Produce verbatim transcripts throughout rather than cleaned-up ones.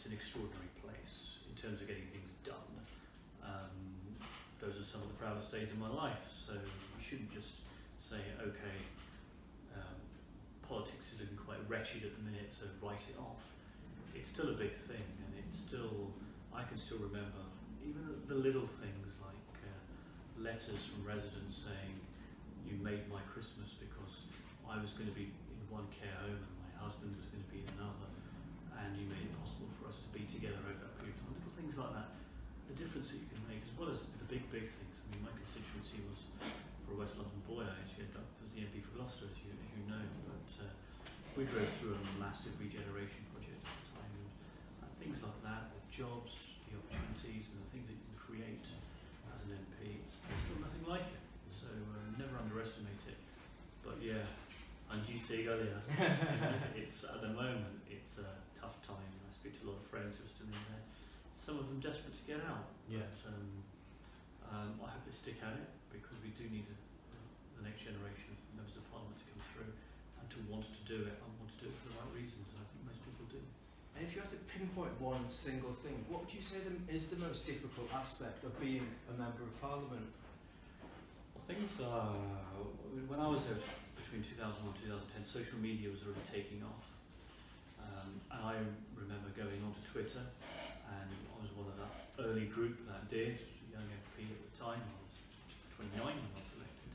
it's an extraordinary place in terms of getting things done. Um, those are some of the proudest days in my life, so you shouldn't just say, okay, um, politics is looking quite wretched at the minute, so write it off. It's still a big thing, and it's still, I can still remember even the little things like uh, letters from residents saying, you made my Christmas because I was going to be in one care home and my husband was going to be in another, and you made it possible for us to be together over that period of time. Little things like that, the difference that you can make, as well as the big, big things. I mean, my constituency was, for a West London boy, I actually ended up as the M P for Gloucester, as you, as you know, but uh, we drove through a massive regeneration project at the time, and, and things like that, the jobs, the opportunities, and the things that you can create as an M P, it's, there's still nothing like it, so uh, never underestimate it. But yeah, and you see earlier, it's at the moment, it's a tough time. I speak to a lot of friends who are still in there, some of them desperate to get out. Yeah. But, um, um, I hope they stick at it, because we do need a, the next generation of members of Parliament to come through and to want to do it and want to do it for the right reasons, and I think most people do. And if you had to pinpoint one single thing, what would you say the, is the most difficult aspect of being a member of Parliament? Well, things are, when I was there between two thousand one and two thousand ten, social media was already taking off. Um, and I remember going onto Twitter, and I was one of that early group that did, young M P at the time, I was twenty-nine when I was elected.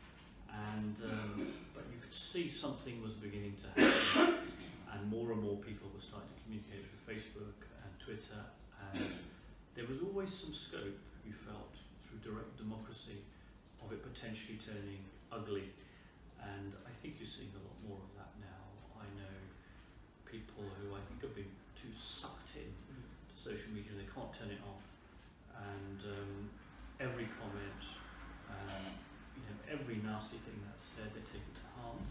And, um, but you could see something was beginning to happen, and more and more people were starting to communicate through Facebook and Twitter, and there was always some scope, you felt, through direct democracy, of it potentially turning ugly. And I think you're seeing a lot more of that now. I know people who I think have been too sucked in to social media, they can't turn it off, and um, every comment, um, you know, every nasty thing that's said, they take it to heart.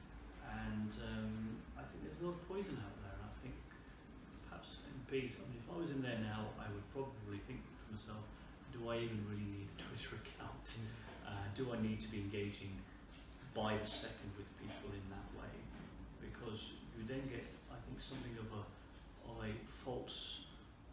And um, I think there's a lot of poison out there, and I think perhaps M Ps, I mean, if I was in there now, I would probably think to myself, do I even really need a Twitter account? Uh, do I need to be engaging by the second with people in that way? Because you then get, I think, something of a, of a false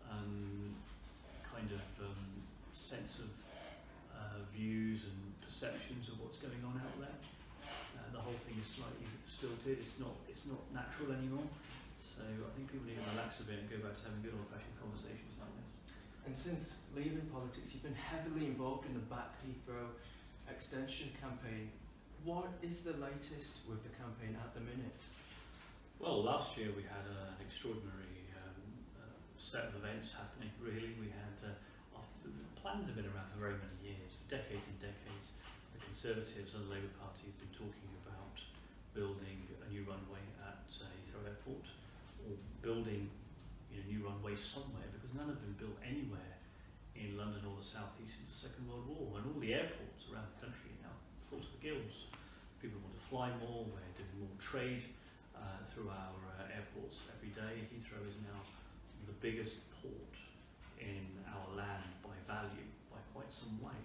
um, kind of um, sense of uh, views and perceptions of what's going on out there. Uh, the whole thing is slightly stilted. It's not. It's not natural anymore. So I think people need to relax a bit and go back to having good old-fashioned conversations like this. And since leaving politics, you've been heavily involved in the Back Heathrow extension campaign. What is the latest with the campaign at the minute? Well, last year we had uh, an extraordinary um, uh, set of events happening. Really, we had uh, after the plans have been around for very many years, for decades and decades. The Conservatives and the Labour Party have been talking about building a new runway at uh, Heathrow Airport, or building you know, new runways somewhere, because none have been built anywhere in London or the South East since the Second World War, and all the airports around the country are now full to the gills. People want to fly more, we're doing more trade uh, through our uh, airports every day. Heathrow is now the biggest port in our land by value, by quite some way.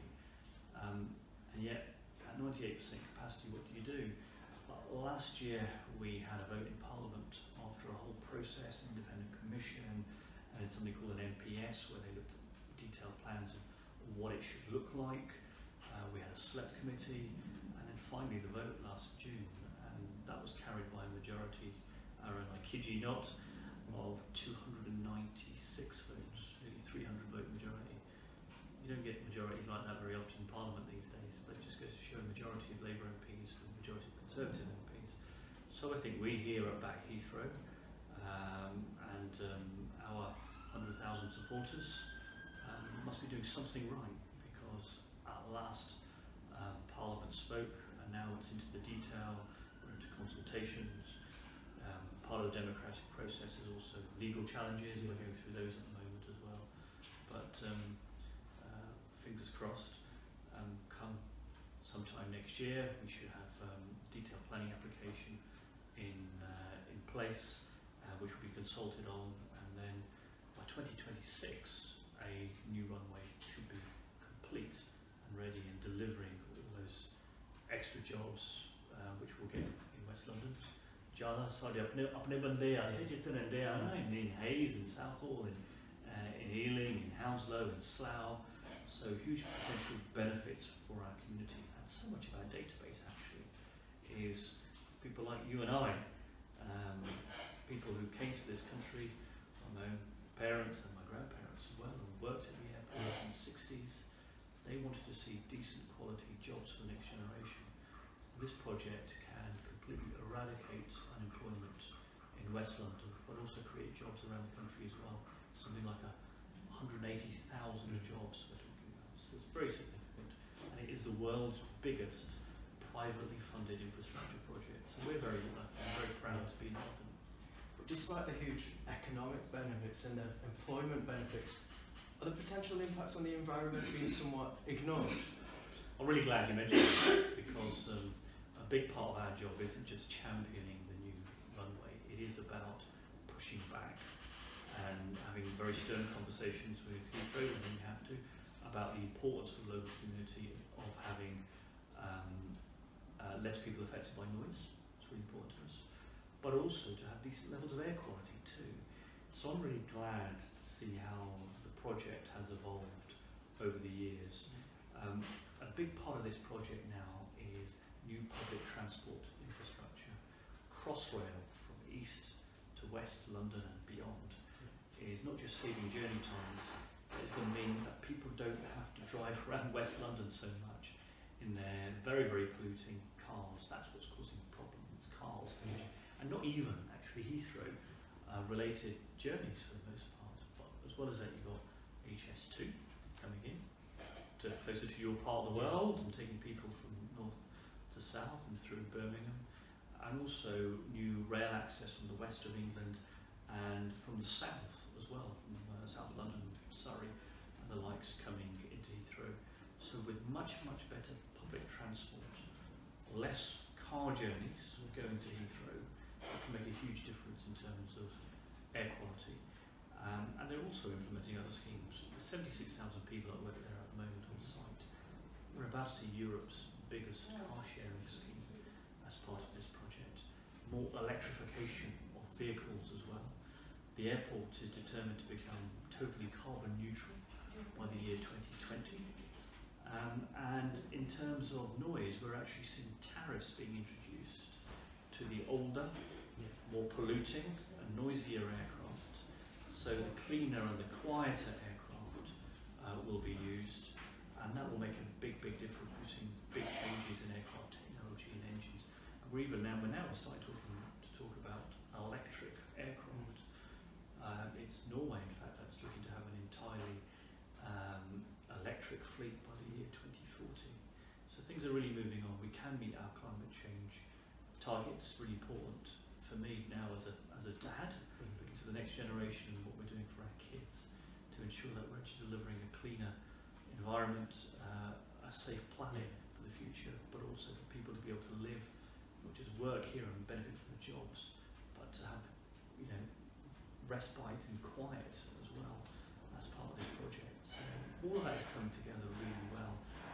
Um, and yet, at ninety-eight percent capacity, what do you do? Well, last year we had a vote in Parliament after a whole process, an independent commission, and something called an M P S, where they looked at detailed plans of what it should look like. Uh, we had a select committee, and then finally the vote last June, and that was carried by a majority, Aaron, I kid you not, of two hundred ninety-six votes, nearly three hundred vote majority. You don't get majorities like that very often in Parliament these days, but it just goes to show a majority of Labour M Ps and a majority of Conservative M Ps. So I think we here at Back Heathrow, um, and um, our one hundred thousand supporters um, must be doing something right, because at last um, Parliament spoke, and now it's into the detail, we're into consultations. Um, part of the democratic process is also legal challenges, we're going through those at the moment as well. But um, uh, fingers crossed, um, come sometime next year we should have um, detailed planning application in, uh, in place, uh, which will be consulted on, and then by twenty twenty-six a new runway should be complete and ready and delivering all those extra jobs uh, which we'll get in West London, Jala, sorry, apne apne bande aate jitne ande aana in Hayes, in Southall, in uh, in Ealing, in Hounslow, in Slough. So huge potential benefits for our community. And so much of our database actually is people like you and I, um, people who came to this country, my own parents and my grandparents as well, and worked at the airport in the sixties. They wanted to see decent quality jobs for the next generation. This project can completely eradicate unemployment in West London, but also create jobs around the country as well. Something like a one hundred eighty thousand jobs we're talking about. So it's very significant, and it is the world's biggest privately funded infrastructure project. So we're very lucky and very proud to be in London. But despite the huge economic benefits and the employment benefits, are the potential impacts on the environment being somewhat ignored? I'm really glad you mentioned that, because um, a big part of our job isn't just championing the new runway. It is about pushing back and having very stern conversations with Heathrow, and we have to, about the importance for the local community of having um, uh, less people affected by noise. It's really important to us. But also to have decent levels of air quality too. So I'm really glad to see how the project has evolved over the years. Um, a big part of this project now is new public transport infrastructure. Crossrail from east to west London and beyond is not just saving journey times, but it's going to mean that people don't have to drive around West London so much in their very, very polluting cars. That's what's causing the problem, it's cars. Mm. And not even, actually, Heathrow uh, related journeys for the most part. But as well as that, you've got H S two coming in, to closer to your part of the world, and taking people from north to south and through Birmingham. And also new rail access from the west of England and from the south as well, from uh, South London, Surrey, and the likes coming into Heathrow. So with much, much better public transport, less car journeys going to Heathrow, that can make a huge difference in terms of air quality. Um, and they're also implementing other schemes. There's seventy-six thousand people that work there at the moment on site. We're about to see Europe's biggest car sharing scheme as part of this project. More electrification of vehicles as well. The airport is determined to become totally carbon neutral by the year twenty twenty. Um, and in terms of noise, we're actually seeing tariffs being introduced to the older, more polluting and noisier aircraft. So the cleaner and the quieter aircraft uh, will be used, and that will make a big, big difference. We've seen big changes in aircraft technology and engines. And we're even now, we're now starting talking to talk about electric aircraft. Uh, it's Norway, in fact, that's looking to have an entirely um, electric fleet by the year twenty forty. So things are really moving on. We can meet our climate change targets. Really important for me now as a as a dad, mm-hmm. looking to the next generation and what we're doing for our kids to ensure that we're actually delivering a cleaner environment, uh, a safe planet for the future, but also for people to be able to live, not just work here and benefit from the jobs, but to have, you know, respite and quiet as well as part of this project. So all of that is coming together really well.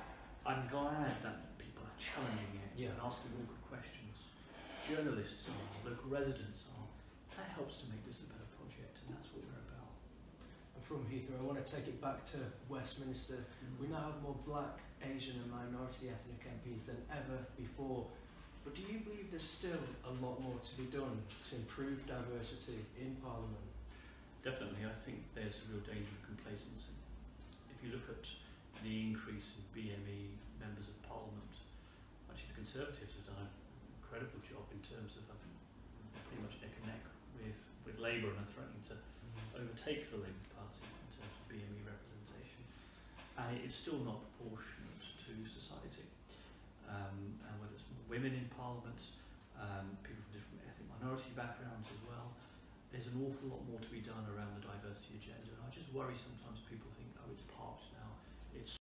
I'm glad that people are challenging it yeah. and asking all good questions. Journalists are, local residents are. That helps to make this a better project, and that's what we're about. And from Heathrow, I want to take it back to Westminster. Mm. We now have more black, Asian and minority ethnic M Ps than ever before. But do you believe there's still a lot more to be done to improve diversity in Parliament? Definitely. I think there's a real danger of complacency. If you look at the increase in B M E members of Parliament, actually the Conservatives have done an incredible job in terms of, I think, they're pretty much neck and neck with, with Labour and are threatening to mm-hmm. overtake the Labour Party in terms of B M E representation. And it is still not proportionate to society. Um, and whether it's more women in Parliament, um, people from different ethnic minority backgrounds as well, there's an awful lot more to be done around the diversity agenda. And I just worry sometimes people think, oh, it's parked now, it's